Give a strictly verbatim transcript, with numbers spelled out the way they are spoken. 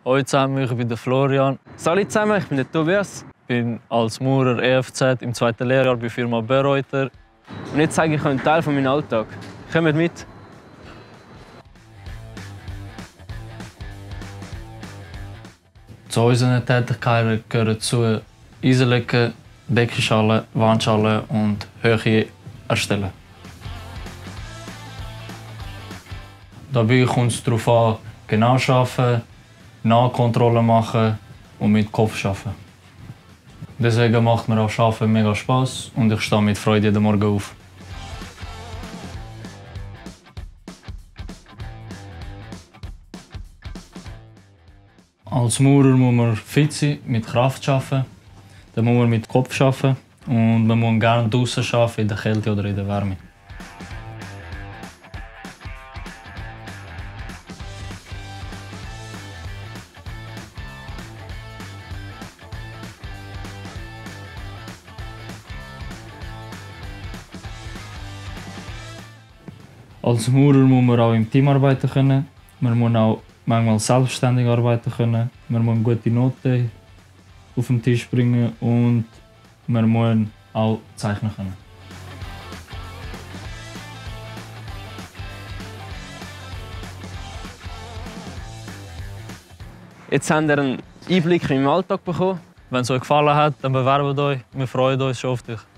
Hallo zusammen, ich bin der Florian. Salut zusammen, ich bin der Tobias. Ich bin als Maurer E F Z im zweiten Lehrjahr bei Firma Bereuter. Und jetzt zeige ich euch einen Teil von meinem Alltag. Kommt mit! Zu unseren Tätigkeiten gehören zu Eisenlegen, Deckenschalen, Wandschalen und Höhe erstellen. Dabei kommt es darauf an, genau zu arbeiten, Nachkontrollen machen und mit Kopf arbeiten. Deswegen macht mir auch Arbeiten mega Spass und ich stehe mit Freude jeden Morgen auf. Als Maurer muss man fit sein, mit Kraft arbeiten, dann muss man mit Kopf arbeiten und man muss gerne draußen arbeiten, in der Kälte oder in der Wärme. Als Maurer muss man auch im Team arbeiten können. Man muss auch manchmal selbstständig arbeiten können. Man muss gute Noten auf den Tisch bringen und man muss auch zeichnen können. Jetzt habt ihr einen Einblick in meinen Alltag bekommen. Wenn es euch gefallen hat, dann bewerbt euch. Wir freuen uns schon auf dich.